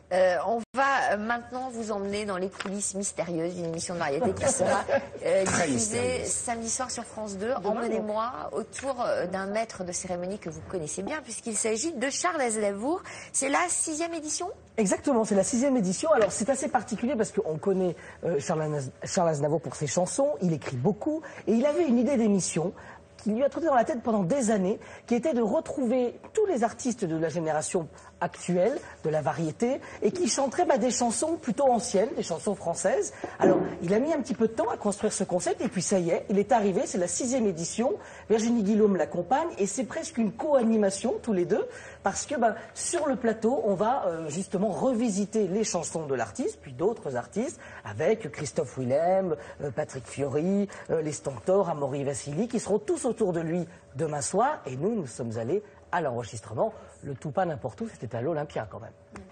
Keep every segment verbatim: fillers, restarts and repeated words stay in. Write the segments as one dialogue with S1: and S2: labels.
S1: Euh, on va maintenant vous emmener dans les coulisses mystérieuses d'une émission de variété qui sera euh, diffusée samedi soir sur France deux. Emmenez-moi autour d'un maître de cérémonie que vous connaissez bien, puisqu'il s'agit de Charles Aznavour. C'est la sixième édition ?
S2: Exactement, c'est la sixième édition. Alors c'est assez particulier parce qu'on connaît euh, Charles, Charles Aznavour pour ses chansons, il écrit beaucoup, et il avait une idée d'émission qui lui a trotté dans la tête pendant des années, qui était de retrouver tous les artistes de la génération actuelle, de la variété, et qui chanteraient bah, des chansons plutôt anciennes, des chansons françaises. Alors, il a mis un petit peu de temps à construire ce concept, et puis ça y est, il est arrivé, c'est la sixième édition. Virginie Guillaume l'accompagne, et c'est presque une co-animation, tous les deux, parce que bah, sur le plateau, on va euh, justement revisiter les chansons de l'artiste, puis d'autres artistes, avec Christophe Willem, euh, Patrick Fiori, euh, les Stentor, Amaury Vassili, qui seront tous autour de lui demain soir, et nous, nous sommes allés à l'enregistrement. Le tout pas n'importe où, c'était à l'Olympia quand même.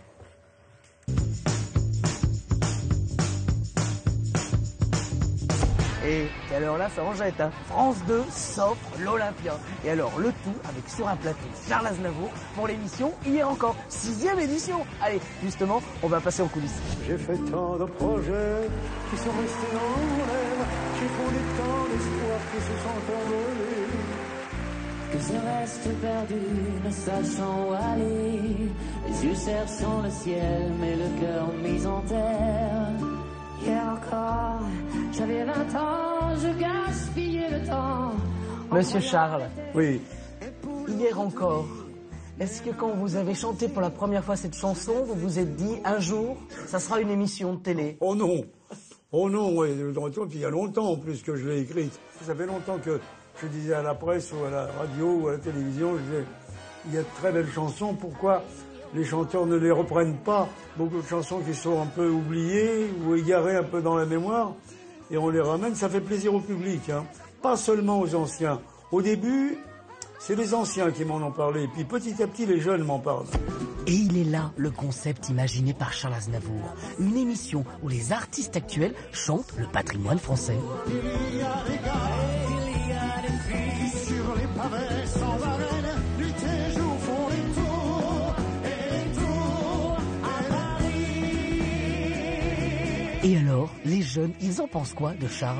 S2: Et alors là, ça rejette, hein. France deux s'offre l'Olympia. Et alors, le tout avec sur un plateau Charles Aznavour pour l'émission Hier encore, sixième édition. Allez, justement, on va passer en coulisses.
S3: J'ai fait tant de projets qui sont restés dans l'air. J'ai fondé tant d'espoirs qui se sont envolés.
S4: Que je reste perdu, ne sachant où aller. Les yeux cherchant le ciel, mais le cœur mis en terre. Hier encore, j'avais vingt ans, je gaspillais le temps.
S2: Monsieur Charles.
S3: Oui.
S2: Hier encore. Est-ce que quand vous avez chanté pour la première fois cette chanson, vous vous êtes dit, un jour, ça sera une émission de télé?
S3: Oh non. Oh non, oui. Il y a longtemps en plus que je l'ai écrite. Ça fait longtemps que je disais à la presse ou à la radio ou à la télévision, je disais, il y a de très belles chansons, pourquoi les chanteurs ne les reprennent pas? Beaucoup de chansons qui sont un peu oubliées ou égarées un peu dans la mémoire, et on les ramène, ça fait plaisir au public, hein. Pas seulement aux anciens. Au début, c'est les anciens qui m'en ont parlé, et puis petit à petit, les jeunes m'en parlent.
S2: Et il est là le concept imaginé par Charles Aznavour. Une émission où les artistes actuels chantent le patrimoine français.
S3: Il y a des gars, il y a des filles sur les pavés sans arène, nuit et jour font les tours et les tours à Paris.
S2: Et alors, les jeunes, ils en pensent quoi de Charles?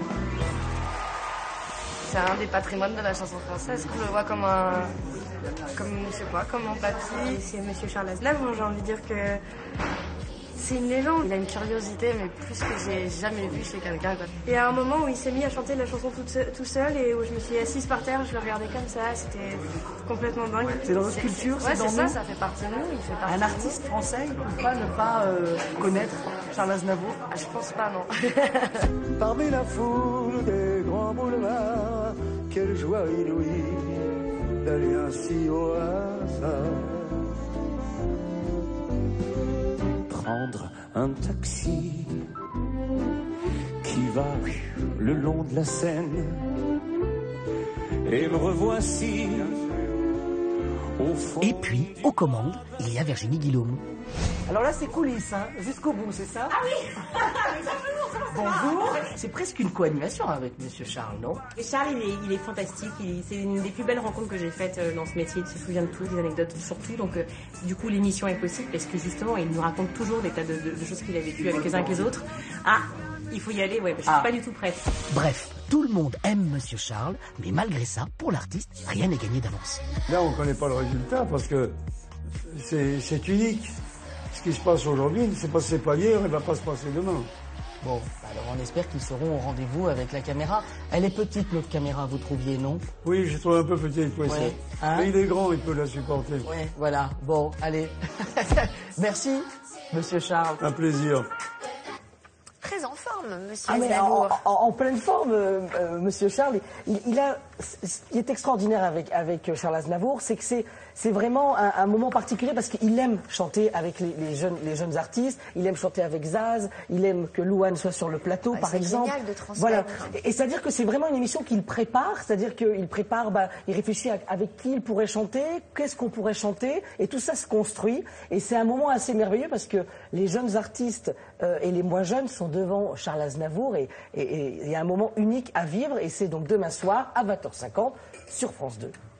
S5: C'est un des patrimoines de la chanson française. Je le vois comme un, comme je sais pas, comme un papy. C'est Monsieur Charles Aznavour. J'ai envie de dire que c'est une légende. Il a une curiosité, mais plus que j'ai jamais vu chez quelqu'un. Et à un moment où il s'est mis à chanter la chanson tout seul, tout seul et où je me suis assise par terre, je le regardais comme ça, c'était complètement dingue.
S2: C'est dans notre culture,
S5: ouais,
S2: c'est dans
S5: ça,
S2: nous.
S5: ça fait partie de nous. Il fait partie
S2: Un artiste français, il ne peut pas ne pas euh, connaître Charles Aznavour?
S5: Ah, je pense pas, non.
S3: Parmi la foule des grands boulevards, quelle joie inouïe d'aller ainsi au hasard.
S4: Prendre un taxi qui va le long de la Seine. Et me revoici au fond.
S2: Et puis, aux commandes, il y a Virginie Guillaume. Alors là, c'est coulisses, hein, jusqu'au bout, c'est ça? Ah oui. Bonjour. C'est presque une co-animation avec Monsieur Charles, non?
S6: Et Charles, il est, il est fantastique. Il- C'est une des plus belles rencontres que j'ai faites euh, dans ce métier. Il se souvient de tout, des anecdotes surtout. Donc, euh, du coup, l'émission est possible parce que justement, il nous raconte toujours des tas de, de- de choses qu'il a vécues avec les uns et les autres. Ah, il faut y aller. Ouais, je suis
S2: Ah.
S6: pas du tout prête.
S2: Bref, tout le monde aime Monsieur Charles, mais malgré ça, pour l'artiste, rien n'est gagné d'avance.
S3: Là, on ne connaît pas le résultat parce que c'est c'est unique. Ce qui se passe aujourd'hui ne s'est passé pas hier et ne va pas se passer demain.
S2: Bon, alors on espère qu'ils seront au rendez-vous avec la caméra. Elle est petite, notre caméra, vous trouviez, non?
S3: Oui, je trouve un peu petit, oui,
S2: Ouais.
S3: c'est-
S2: Hein?
S3: Mais il est grand, il peut la supporter.
S2: Ouais, voilà. Bon, allez. Merci, Monsieur Charles.
S3: Un plaisir.
S1: Très en forme, monsieur
S2: Ah, mais en,
S1: Aznavour.
S2: en- en pleine forme, euh, euh, Monsieur Charles. Il, il a, ce qui est extraordinaire avec, avec Charles Aznavour, c'est que c'est c'est vraiment un, un moment particulier parce qu'il aime chanter avec les, les, jeunes, les jeunes artistes, il aime chanter avec Zaz, il aime que Louane soit sur le plateau,
S1: Ouais,
S2: par
S1: c'est
S2: exemple.
S1: génial de transmettre.
S2: Voilà. Et, et c'est-à-dire que c'est vraiment une émission qu'il prépare, c'est-à-dire qu'il prépare, bah, il réfléchit à- avec qui il pourrait chanter, qu'est-ce qu'on pourrait chanter, et tout ça se construit. Et c'est un moment assez merveilleux parce que les jeunes artistes euh, et les moins jeunes sont devant Charles Aznavour et il y a un moment unique à vivre et c'est donc demain soir à vingt heures cinquante sur France deux.